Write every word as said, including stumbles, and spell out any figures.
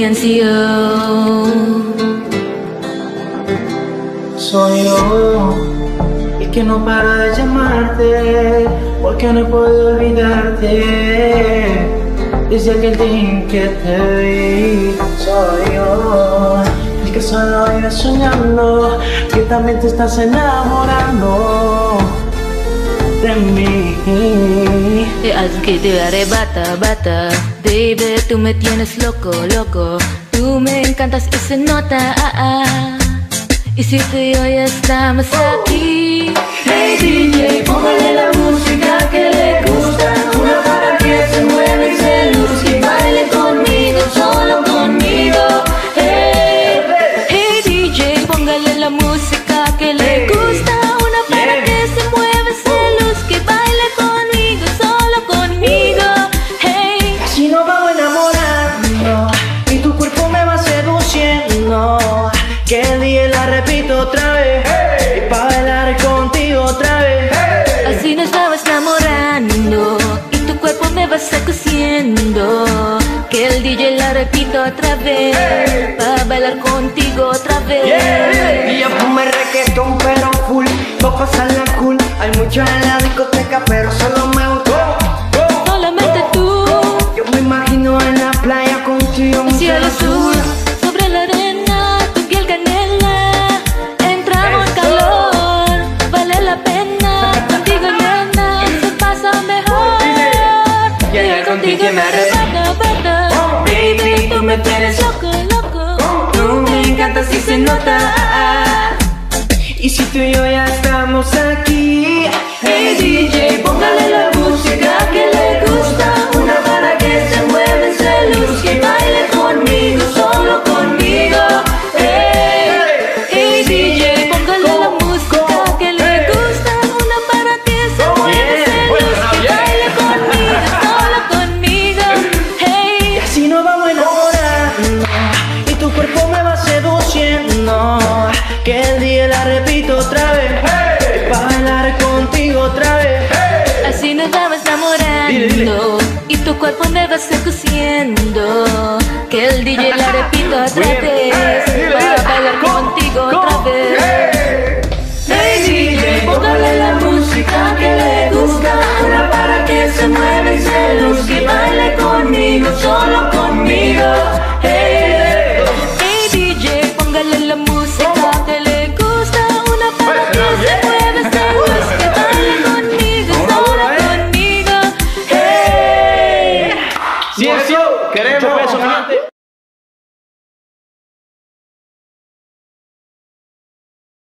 C N C O. Soy yo el que no para de llamarte, porque no puedo olvidarte desde aquel día en que te vi. Soy yo el que solo vive soñando, que también te estás enamorando de mí. Es algo que te arrebata, bata. Baby, tú me tienes loco, loco. Tú me encantas y se nota, ah, ah. Y si tú y yo ya estamos aquí. Hey D J, póngale la música que le gusta, una para que se mueva y se luzca y baile conmigo, solo conmigo. Hey, hey D J, póngale la música que le gusta, una para que se mueva y se luzca y baile conmigo, solo conmigo. Hey, así nos vamos enamorando y tu cuerpo me va seduciendo. Que el día la repito otra vez, hey, y pa' bailar contigo otra vez, hey. Así nos vamos enamorando y tu cuerpo me va seduciendo. Que el D J la repita otra vez, hey, pa' bailar contigo otra vez, yeah. Y yo fume reggaetón pero full, pa' pasarla cool. Hay muchos en la discoteca pero solo me gustó solamente tú. Yo me imagino en la playa contigo, un cielo azul sobre la arena, tu piel canela, entramos en calor, vale la pena. Contigo nena, se pasa mejor. Yeah, contigo me arrebata, bata. Baby, tú me tienes loco, loco. tú me encantas y se nota. Y si tú y yo ya estamos aquí, hey D J, póngale la música que le gusta, una para que se mueva y se luzca y baile conmigo, solo conmigo. Hey, hey D J, póngale la música que le gusta, una para que se mueva y se luzca y baile conmigo, solo conmigo. Hey, y así nos vamos enamorando y tu cuerpo me va seduciendo. Que el día la repito otra vez, hey, pa' bailar contigo otra vez, hey. Así nos vamos enamorando, dile, dile, y tu cuerpo me va seduciendo. Que el D J la repita otra vez, hey, para bailar contigo go, otra vez. Hey, hey D J, póngale la música que le gusta, una para que se mueva y se luzca y baile conmigo, solo conmigo. Hey, hey D J, póngale la música que le gusta, una para que se mueva y se luzca y baile conmigo, solo conmigo. Hey, C N C O, queremos.